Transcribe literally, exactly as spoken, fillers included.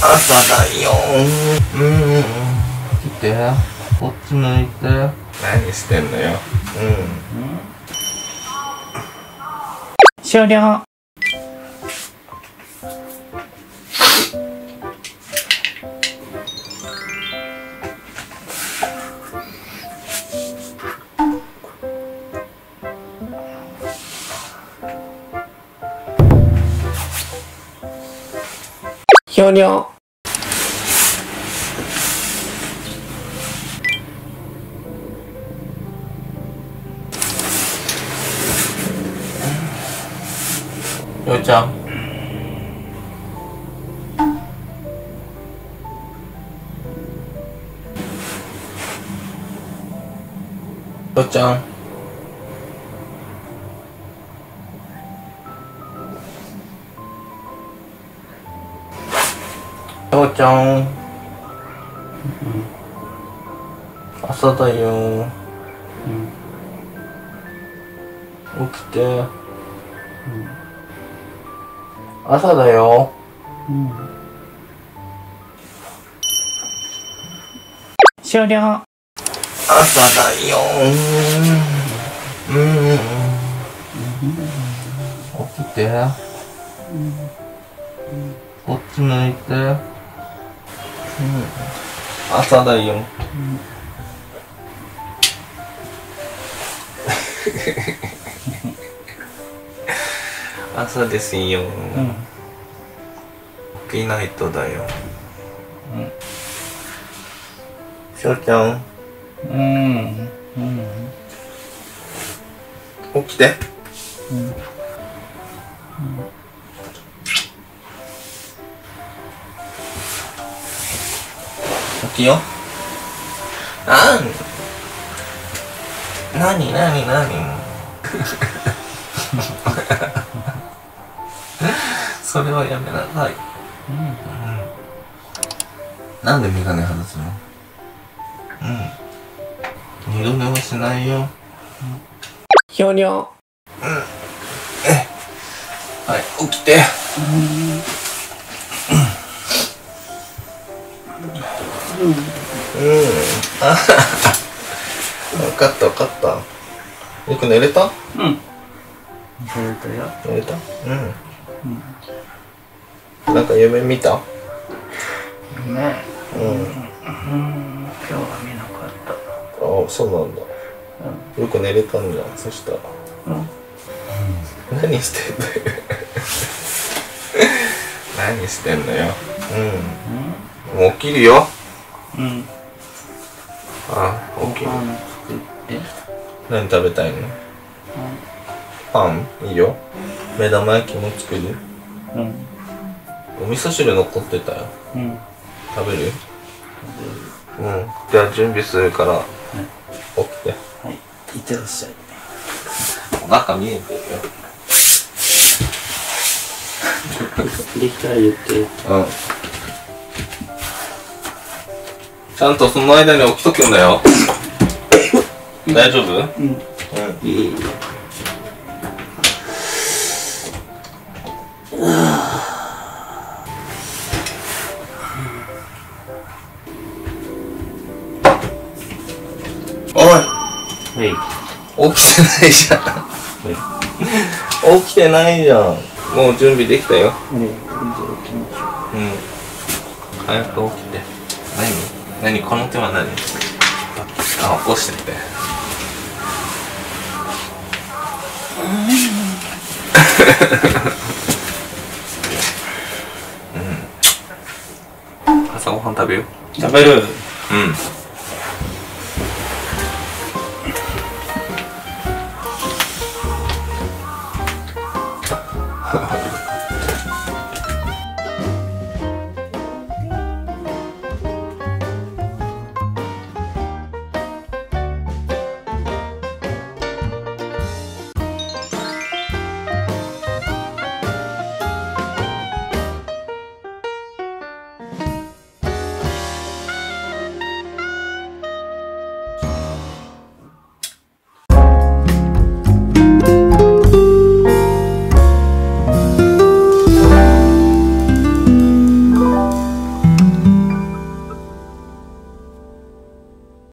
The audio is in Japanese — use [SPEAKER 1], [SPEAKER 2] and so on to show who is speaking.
[SPEAKER 1] 朝だよ。うん。来て。こっち向いて。何してんのよ。うん。
[SPEAKER 2] 終了。終了。
[SPEAKER 1] ようちゃん。ようちゃん。ようちゃん。朝だよ。起きて。朝だよ。
[SPEAKER 2] 終了。
[SPEAKER 1] 朝だよ。うん。起きて。こっち向いて。うん。朝だよ。朝ですよ。うん。起きないとだよ。うん。しょうちゃん。うん。うん。起きて。うん。うん、起きよ。あん。なになになに。それはやめなさい。うん。うん、なんでメガネ外すの？うん。二度寝はしないよ。
[SPEAKER 2] 終了。
[SPEAKER 1] うん。え。はい、起きて。うん。うん。あはは。分かった分かった。よく寝れた？うん。
[SPEAKER 2] 寝れたよ。
[SPEAKER 1] 寝れた？うん。うん、なんか夢見た？
[SPEAKER 2] 夢。うん。うん。今日は見なかった。
[SPEAKER 1] ああ、そうなんだ。うん、よく寝れたんじゃん。そしたら。うん。何してんのよ。何してんのよ。うん。もう起きるよ。うん。ああ、起きる。作って。何食べたいの？パンいいよ。目玉焼きも作る。うん。お味噌汁残ってたよ。うん。食べる？うん。じゃあ準備するから。はい。起きて。
[SPEAKER 2] はい。いってらっしゃい。
[SPEAKER 1] お腹見えてるよ。
[SPEAKER 2] できたら言って。うん。
[SPEAKER 1] ちゃんとその間に起きとくんだよ。大丈夫？うん。うん。いい。おい。起きてないじゃん。起きてないじゃん。もう準備できたよ。うん。早く起きて。何？何？この手は何？あ、起こしてって。うん。朝ごはん食べよう。
[SPEAKER 2] 食べる。
[SPEAKER 1] うん。